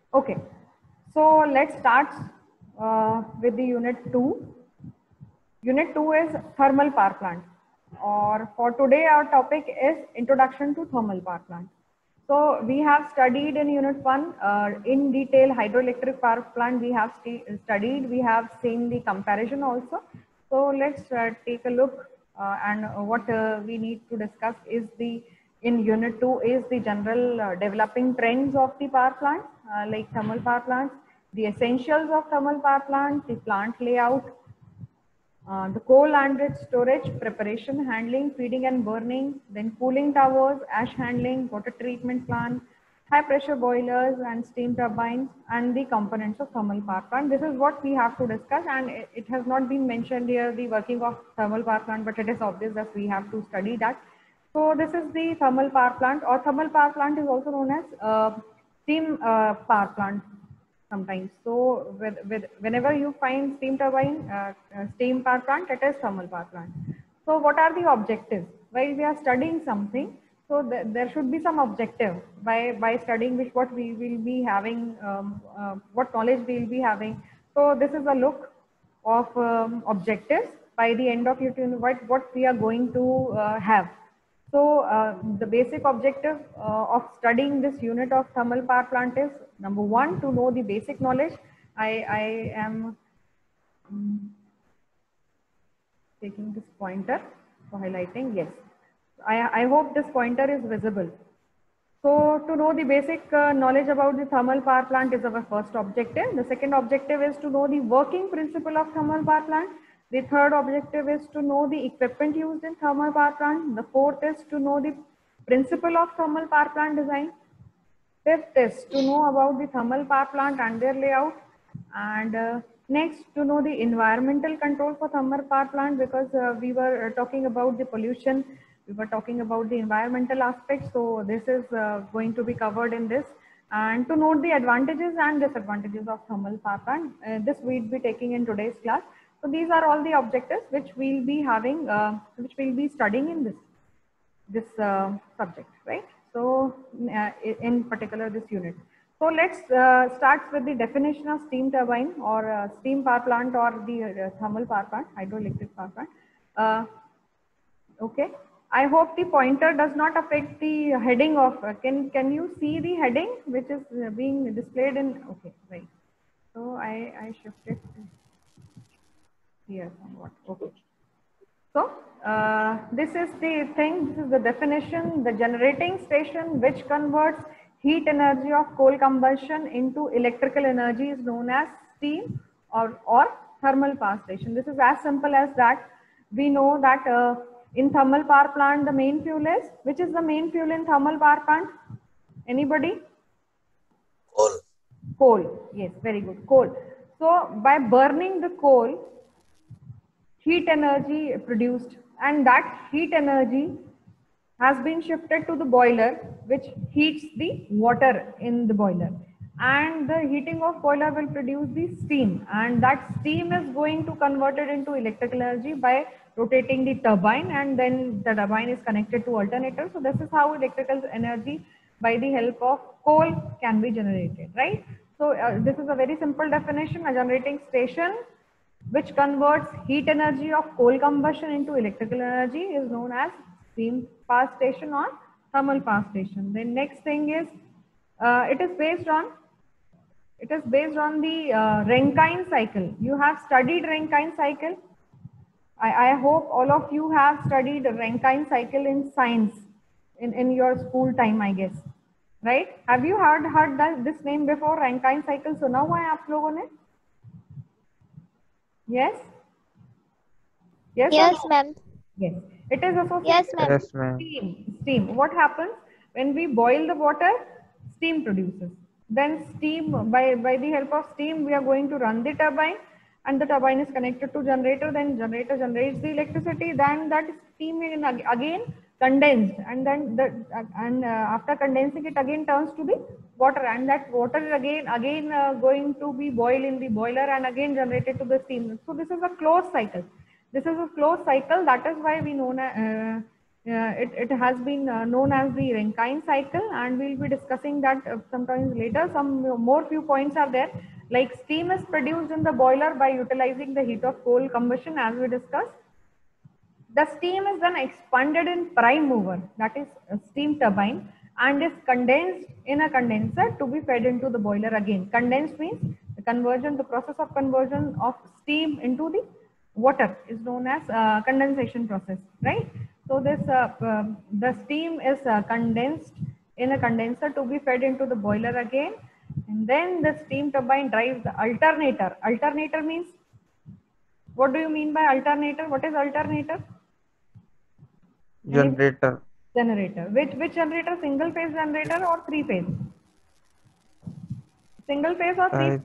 Okay, so let's start with the unit 2. Unit 2 is thermal power plant, or for today our topic is introduction to thermal power plant. So we have studied in unit 1 in detail hydroelectric power plant. We have studied, we have seen the comparison also. So let's take a look and what we need to discuss is the in unit 2 is the general developing trends of the power plant like thermal power plants, the essentials of thermal power plant, the plant layout, the coal and its storage, preparation, handling, feeding and burning, then cooling towers, ash handling, water treatment plant, high pressure boilers and steam turbines, and the components of thermal power plant. This is what we have to discuss, and it has not been mentioned here, the working of thermal power plant, but it is obvious that we have to study that. So this is the thermal power plant, or thermal power plant is also known as steam power plant sometimes. So whenever you find steam turbine, steam power plant, it is thermal power plant. So what are the objectives? While we are studying something, so there should be some objective by studying which what we will be having, what knowledge we will be having. So this is a look of objectives by the end of it, what we are going to have. So the basic objective of studying this unit of thermal power plant is number 1, to know the basic knowledge. I am taking this pointer for highlighting. Yes, I hope this pointer is visible. So to know the basic knowledge about the thermal power plant is our first objective. The second objective is to know the working principle of thermal power plant. The third objective is to know the equipment used in thermal power plant. The fourth is to know the principle of thermal power plant design. Fifth is to know about the thermal power plant and their layout. And next, to know the environmental control for thermal power plant, because we were talking about the pollution, we were talking about the environmental aspects. So this is going to be covered in this. And to note the advantages and disadvantages of thermal power plant, this we'll be taking in today's class. So these are all the objectives which we'll be having, which we'll be studying in this subject, right? So in particular this unit. So let's start with the definition of steam turbine or steam power plant or the thermal power plant, hydroelectric power plant. Okay, I hope the pointer does not affect the heading of, can you see the heading which is being displayed in, okay, right. So I shifted here somewhat, okay. So this is the thing, this is the definition. The generating station which converts heat energy of coal combustion into electrical energy is known as steam or thermal power station. This is as simple as that. We know that in thermal power plant the main fuel is, which is the main fuel in thermal power plant? Anybody? Coal. Coal, yes, very good, coal. So by burning the coal, heat energy produced, and that heat energy has been shifted to the boiler, which heats the water in the boiler, and the heating of boiler will produce the steam, and that steam is going to convert it into electrical energy by rotating the turbine, and then the turbine is connected to alternator. So this is how electrical energy by the help of coal can be generated, right? So this is a very simple definition. A generating station which converts heat energy of coal combustion into electrical energy is known as steam power station or thermal power station. The next thing is it is based on the Rankine cycle. You have studied Rankine cycle. I hope all of you have studied Rankine cycle in science in your school time, I guess, right? Have you heard that this name before, Rankine cycle? सुना हुआ है आप लोगों ने? Yes? Yes, Yes, ma'am. yes. It is associated Yes, ma'am. with steam. What happens when we boil the water? Steam produces. Then steam, by the help of steam, we are going to run the turbine, and the turbine is connected to generator. Then generator generates the electricity. Then that steam is again condensed, and then after condensing it again turns to the water, and that water is again going to be boiled in the boiler and again generated to the steam. So this is a closed cycle. This is a closed cycle. That is why we know it has been known as the Rankine cycle, and we'll be discussing that sometimes later. Some more few points are there, like steam is produced in the boiler by utilizing the heat of coal combustion, as we discussed. The steam is then expanded in prime mover, that is a steam turbine, and is condensed in a condenser to be fed into the boiler again. Condensed means the process of conversion of steam into the water is known as condensation process, right? So the steam is condensed in a condenser to be fed into the boiler again, and then the steam turbine drives the alternator. Alternator means, what do you mean by alternator? What is alternator? Generator. Generator. Which generator? Single phase generator or three phase? Single phase or three?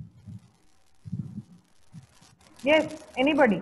Yes, anybody?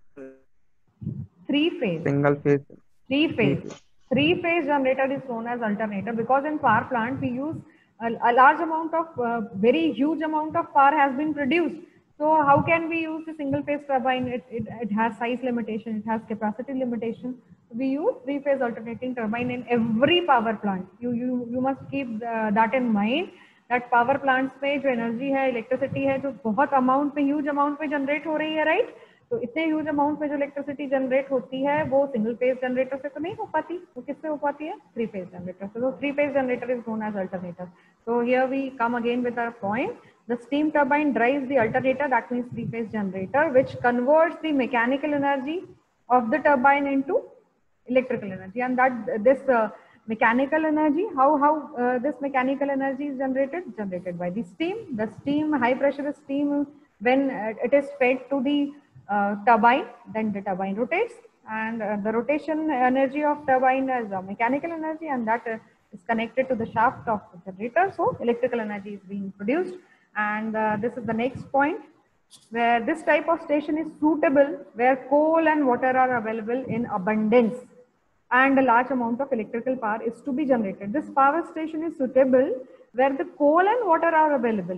Three phase. Single phase. Three phase. Three phase generator is known as alternator, because in power plant we use a large amount of very huge amount of power has been produced. So how can we use the single phase turbine? It has size limitation, it has capacity limitation. We use three phase alternating turbine in every power plant. You must keep that in mind, that power plants में जो energy है, electricity है, जो बहुत amount में, huge amount में generate हो रही है, right? तो इतने ह्यूज अमाउंट में जो इलेक्ट्रिसिटी जनरेट होती है वो सिंगल फेज जनरेटर से तो नहीं हो पाती, वो किससे हो पाती है? थ्री फेज जनरेटर से. तो three phase generator is known as alternator. So here we come again with our point. The steam turbine drives the alternator, that means three phase generator, which converts the mechanical energy of the turbine into electrical energy. And that this mechanical energy, how this mechanical energy is generated by the steam. The steam, high pressure steam, when it is fed to the turbine, then the turbine rotates, and the rotation energy of turbine is mechanical energy, and that is connected to the shaft of the generator. So electrical energy is being produced. And this is the next point, where this type of station is suitable where coal and water are available in abundance and a large amount of electrical power is to be generated. This power station is suitable where the coal and water are available,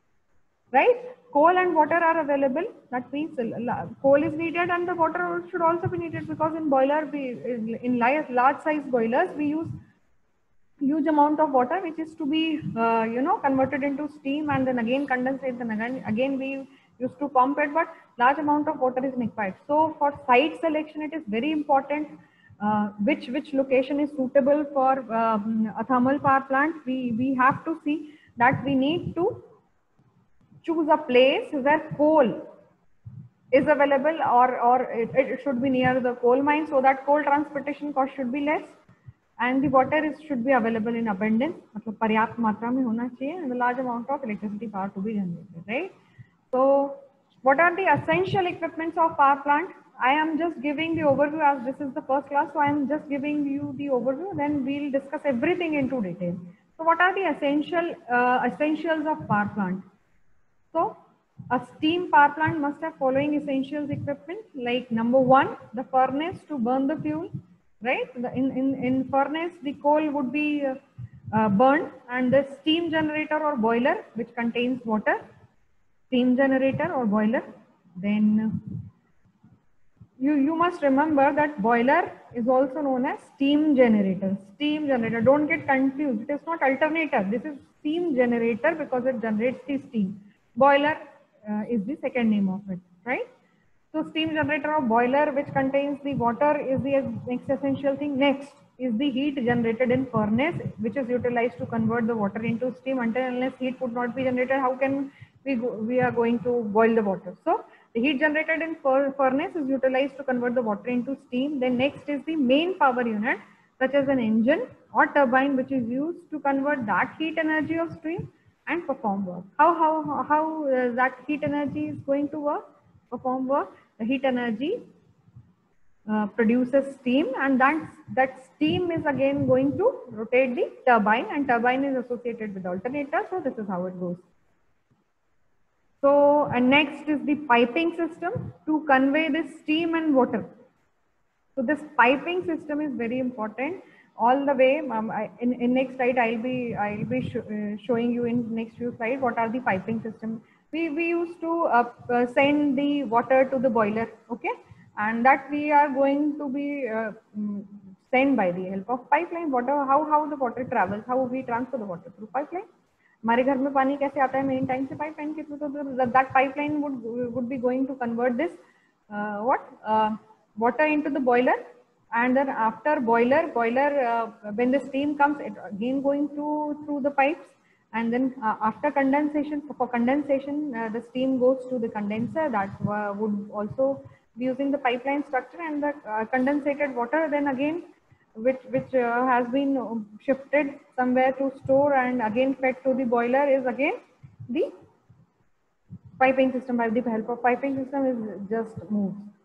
right? Coal and water are available. That means coal is needed and the water should also be needed, because in boiler, in large size boilers, we use huge amount of water which is to be converted into steam and then again condensate, and again we used to pump it, but large amount of water is required. So for site selection, it is very important which location is suitable for a thermal power plant. We have to see that we need to choose a place where coal is available, or it should be near the coal mine, so that coal transportation cost should be less, and the water should be available in abundance, मतलब पर्याप्त मात्रा में होना चाहिए, and a large amount of electricity power to be generated, right? So what are the essential equipments of power plant? I am just giving the overview, as this is the first class, so I am just giving you the overview, then we'll discuss everything into detail. So what are the essentials of power plant? So a steam power plant must have following essentials equipment, like number one, the furnace to burn the fuel, right? In furnace, the coal would be burned, and the steam generator or boiler which contains water, steam generator or boiler. Then you must remember that boiler is also known as steam generator. Steam generator, don't get confused. It is not alternator. This is steam generator because it generates the steam. Boiler is the second name of it, right? So steam generator or boiler which contains the water is the next essential thing. Next is the heat generated in furnace, which is utilized to convert the water into steam. Until unless heat would not be generated, how can we are going to boil the water? So the heat generated in furnace is utilized to convert the water into steam. Then next is the main power unit, such as an engine or turbine, which is used to convert that heat energy of steam and perform work. How that heat energy is going to perform work? The heat energy produces steam, and that steam is again going to rotate the turbine, and turbine is associated with alternator. So this is how it goes. So and next is the piping system to convey the steam and water. So this piping system is very important. All the way in next slide I'll be showing you in next few slides what are the piping system. We used to send the water to the boiler, okay, and that we are going to be sent by the help of pipeline. Water, how the water travels, how we transfer the water through pipeline. हमारे घर में पानी कैसे आता है main time से pipeline के through. तो that pipeline would be going to convert this water into the boiler, and then after boiler when the steam comes, it again going through the pipes, and then after condensation, for condensation the steam goes to the condenser that would also be using the pipeline structure, and the condensated water then again which has been shifted somewhere to store and again fed to the boiler is again the piping system. By the help of piping system is just moves.